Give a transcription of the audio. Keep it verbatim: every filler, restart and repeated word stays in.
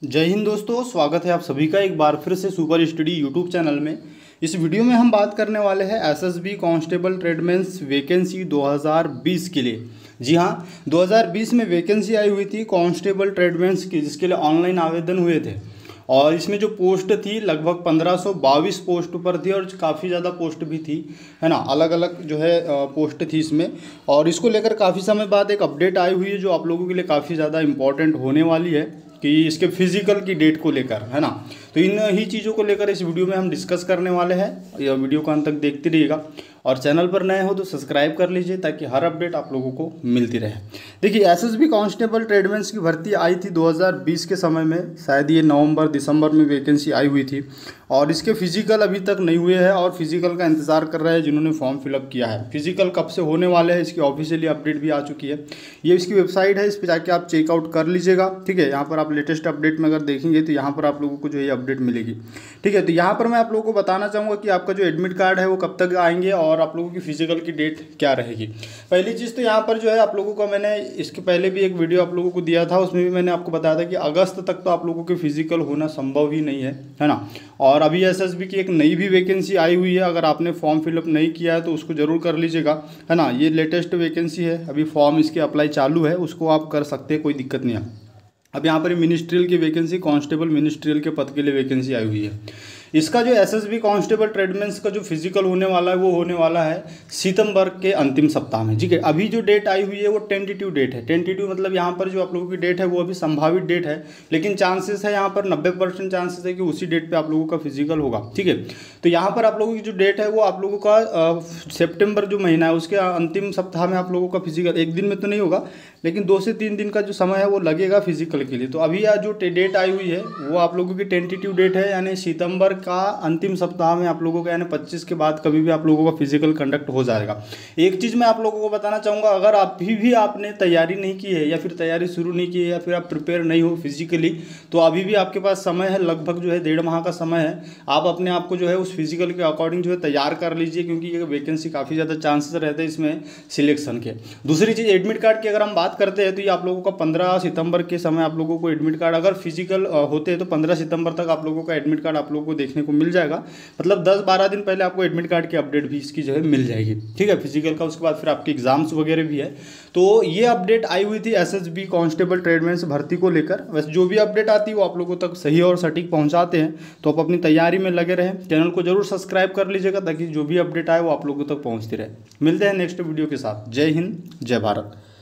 जय हिंद दोस्तों, स्वागत है आप सभी का एक बार फिर से सुपर स्टडी यूट्यूब चैनल में। इस वीडियो में हम बात करने वाले हैं एसएसबी कांस्टेबल ट्रेडमेंस वैकेंसी दो हज़ार बीस के लिए। जी हाँ, दो हज़ार बीस में वैकेंसी आई हुई थी कांस्टेबल ट्रेडमेंस की, जिसके लिए ऑनलाइन आवेदन हुए थे। और इसमें जो पोस्ट थी लगभग पंद्रह सौ बाईस पोस्ट पर थी और काफ़ी ज़्यादा पोस्ट भी थी, है ना। अलग अलग जो है पोस्ट थी इसमें। और इसको लेकर काफ़ी समय बाद एक अपडेट आई हुई है जो आप लोगों के लिए काफ़ी ज़्यादा इंपॉर्टेंट होने वाली है कि इसके फिजिकल की डेट को लेकर, है ना। तो इन ही चीज़ों को लेकर इस वीडियो में हम डिस्कस करने वाले हैं। यह वीडियो को अंत तक देखते रहिएगा और चैनल पर नए हो तो सब्सक्राइब कर लीजिए ताकि हर अपडेट आप लोगों को मिलती रहे। देखिए, एसएसबी कांस्टेबल ट्रेडमेंस की भर्ती आई थी दो हज़ार बीस के समय में, शायद ये नवंबर दिसंबर में वैकेंसी आई हुई थी। और इसके फिजिकल अभी तक नहीं हुए हैं और फिजिकल का इंतजार कर रहे हैं जिन्होंने फॉर्म फिलअप किया है। फिजिकल कब से होने वाले हैं इसकी ऑफिशियली अपडेट भी आ चुकी है। ये इसकी वेबसाइट है, इस पर जाके आप चेकआउट कर लीजिएगा। ठीक है, यहाँ पर आप लेटेस्ट अपडेट में अगर देखेंगे तो यहाँ पर आप लोगों को जो है अपडेट मिलेगी। ठीक है, तो यहाँ पर मैं आप लोगों को बताना चाहूँगा कि आपका जो एडमिट कार्ड है वो कब तक आएंगे और आप लोगों की फिजिकल की डेट क्या रहेगी। पहली चीज़ तो यहाँ पर जो है आप लोगों को, मैंने इसके पहले भी एक वीडियो आप लोगों को दिया था, उसमें भी मैंने आपको बताया था कि अगस्त तक तो आप लोगों के फिजिकल होना संभव ही नहीं है, है ना। और अभी एसएसबी की एक नई भी वैकेंसी आई हुई है, अगर आपने फॉर्म फिलअप नहीं किया है तो उसको ज़रूर कर लीजिएगा, है ना। ये लेटेस्ट वैकेंसी है, अभी फॉर्म इसके अप्लाई चालू है, उसको आप कर सकते हैं, कोई दिक्कत नहीं है। अब यहाँ पर मिनिस्ट्रियल की वैकेंसी, कांस्टेबल मिनिस्ट्रियल के पद के लिए वैकेंसी आई हुई है। इसका जो एसएसबी कांस्टेबल ट्रेडमेंस का जो फिजिकल होने वाला है वो होने वाला है सितंबर के अंतिम सप्ताह में। ठीक है, अभी जो डेट आई हुई है वो टेंटेटिव डेट है। टेंटेटिव मतलब यहाँ पर जो आप लोगों की डेट है वो अभी संभावित डेट है, लेकिन चांसेस है यहाँ पर नब्बे परसेंट चांसेस है कि उसी डेट पे आप लोगों का फिजिकल होगा। ठीक है, तो यहाँ पर आप लोगों की जो डेट है वो आप लोगों का सितंबर जो महीना है उसके अंतिम सप्ताह में आप लोगों का फिजिकल, एक दिन में तो नहीं होगा लेकिन दो से तीन दिन का जो समय है वो लगेगा फिजिकल के लिए। तो अभी जो डेट आई हुई है वो आप लोगों की टेंटेटिव डेट है, यानी सितंबर का अंतिम सप्ताह में आप लोगों का, यानी पच्चीस के बाद कभी भी आप लोगों का फिजिकल कंडक्ट हो जाएगा। एक चीज़ मैं आप लोगों को बताना चाहूँगा, अगर आप भी भी आपने तैयारी नहीं की है या फिर तैयारी शुरू नहीं की है या फिर आप प्रिपेयर नहीं हो फिजिकली, तो अभी भी आपके पास समय है, लगभग जो है डेढ़ माह का समय है। आप अपने आप को जो है उस फिजिकल के अकॉर्डिंग जो है तैयार कर लीजिए, क्योंकि ये वैकेंसी काफ़ी ज़्यादा चांसेस रहते हैं इसमें सिलेक्शन के। दूसरी चीज़, एडमिट कार्ड की अगर हम बात करते हैं तो ये आप लोगों का पंद्रह सितंबर के समय आप लोगों को एडमिट कार्ड, अगर फिजिकल होते हैं तो पंद्रह सितंबर तक आप लोगों का एडमिट कार्ड आप लोगों को देखने को मिल जाएगा। मतलब दस बारह दिन पहले आपको एडमिट कार्ड की अपडेट भी इसकी जो है मिल जाएगी। ठीक है, फिजिकल का, उसके बाद फिर आपके एग्जाम्स वगैरह भी है। तो ये अपडेट आई हुई थी एसएसबी कांस्टेबल ट्रेडमेंस भर्ती को लेकर। वैसे जो भी अपडेट आती है वो आप लोगों तक सही और सटीक पहुंचाते हैं, तो आप अपनी तैयारी में लगे रहें। चैनल को जरूर सब्सक्राइब कर लीजिएगा ताकि जो भी अपडेट आए वो आप लोगों तक पहुँचती रहे। मिलते हैं नेक्स्ट वीडियो के साथ। जय हिंद, जय भारत।